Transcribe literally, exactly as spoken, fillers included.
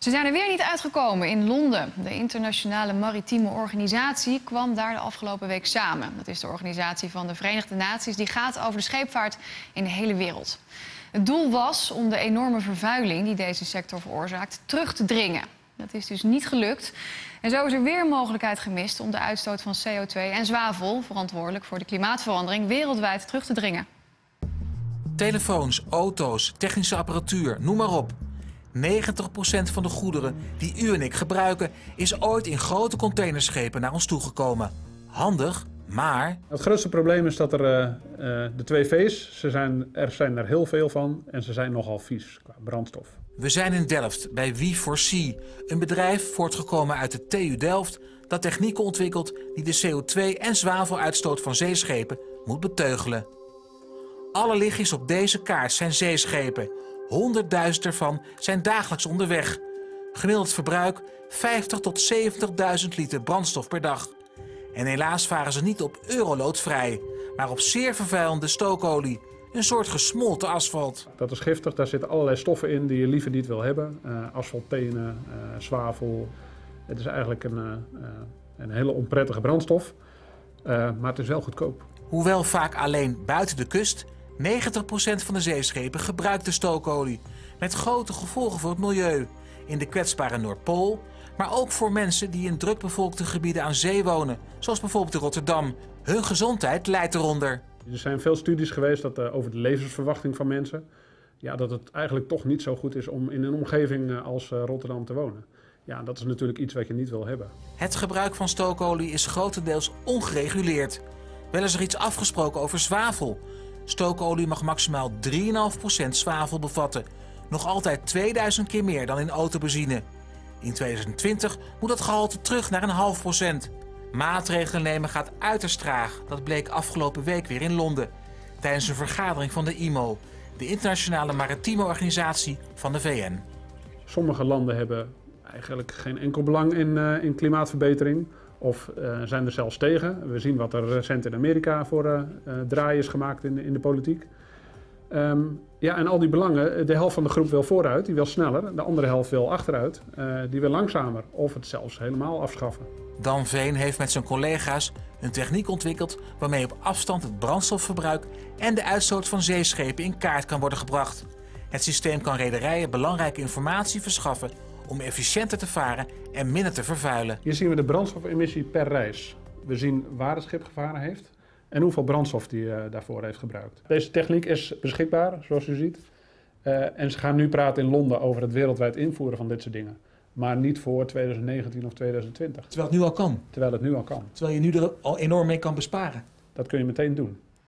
Ze zijn er weer niet uitgekomen in Londen. De Internationale Maritieme Organisatie kwam daar de afgelopen week samen. Dat is de organisatie van de Verenigde Naties die gaat over de scheepvaart in de hele wereld. Het doel was om de enorme vervuiling die deze sector veroorzaakt terug te dringen. Dat is dus niet gelukt. En zo is er weer een mogelijkheid gemist om de uitstoot van C O twee en zwavel, verantwoordelijk voor de klimaatverandering, wereldwijd terug te dringen. Telefoons, auto's, technische apparatuur, noem maar op. negentig procent van de goederen die u en ik gebruiken is ooit in grote containerschepen naar ons toegekomen. Handig, maar... Het grootste probleem is dat er uh, uh, de twee V's, ze zijn, er zijn er heel veel van en ze zijn nogal vies qua brandstof. We zijn in Delft bij We four C, een bedrijf voortgekomen uit de T U Delft dat technieken ontwikkelt die de C O twee en zwaveluitstoot van zeeschepen moet beteugelen. Alle lichtjes op deze kaart zijn zeeschepen. honderdduizend ervan zijn dagelijks onderweg. Gemiddeld verbruik vijftig tot zeventigduizend liter brandstof per dag. En helaas varen ze niet op euroloodvrij, maar op zeer vervuilende stookolie. Een soort gesmolten asfalt. Dat is giftig, daar zitten allerlei stoffen in die je liever niet wil hebben. Uh, asfaltenen, uh, zwavel. Het is eigenlijk een, uh, een hele onprettige brandstof, uh, maar het is wel goedkoop. Hoewel vaak alleen buiten de kust, negentig procent van de zeeschepen gebruikt de stookolie. Met grote gevolgen voor het milieu. In de kwetsbare Noordpool, maar ook voor mensen die in drukbevolkte gebieden aan zee wonen. Zoals bijvoorbeeld in Rotterdam. Hun gezondheid lijdt eronder. Er zijn veel studies geweest dat, uh, over de levensverwachting van mensen. Ja, dat het eigenlijk toch niet zo goed is om in een omgeving uh, als uh, Rotterdam te wonen. Ja, dat is natuurlijk iets wat je niet wil hebben. Het gebruik van stookolie is grotendeels ongereguleerd. Wel is er iets afgesproken over zwavel. Stookolie mag maximaal drie komma vijf procent zwavel bevatten. Nog altijd tweeduizend keer meer dan in autobenzine. In tweeduizend twintig moet dat gehalte terug naar een half procent. Maatregelen nemen gaat uiterst traag. Dat bleek afgelopen week weer in Londen. Tijdens een vergadering van de I M O, de Internationale Maritieme Organisatie van de V N. Sommige landen hebben eigenlijk geen enkel belang in, uh, in klimaatverbetering. Of uh, zijn er zelfs tegen. We zien wat er recent in Amerika voor uh, uh, draai is gemaakt in, in de politiek. Um, ja, en al die belangen, de helft van de groep wil vooruit, die wil sneller. De andere helft wil achteruit, uh, die wil langzamer. Of het zelfs helemaal afschaffen. Dan Veen heeft met zijn collega's een techniek ontwikkeld waarmee op afstand het brandstofverbruik en de uitstoot van zeeschepen in kaart kan worden gebracht. Het systeem kan rederijen belangrijke informatie verschaffen om efficiënter te varen en minder te vervuilen. Hier zien we de brandstofemissie per reis. We zien waar het schip gevaren heeft en hoeveel brandstof die uh, daarvoor heeft gebruikt. Deze techniek is beschikbaar, zoals u ziet. Uh, en ze gaan nu praten in Londen over het wereldwijd invoeren van dit soort dingen. Maar niet voor tweeduizend negentien of tweeduizend twintig. Terwijl het nu al kan. Terwijl het nu al kan. Terwijl je nu er al enorm mee kan besparen. Dat kun je meteen doen.